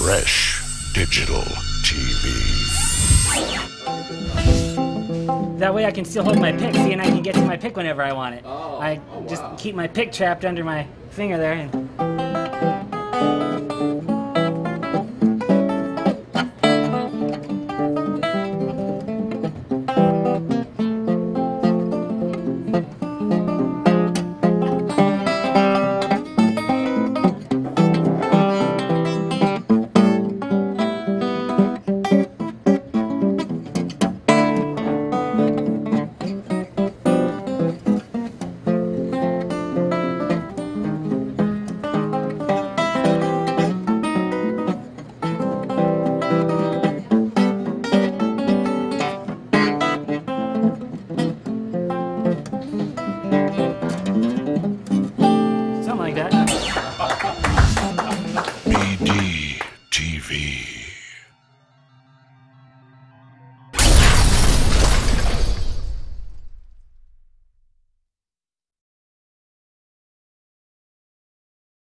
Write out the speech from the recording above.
Fresh Digital TV. That way I can still hold my pick, see, and I can get to my pick whenever I want it. I just keep my pick trapped under my finger there. And something like that. BD TV.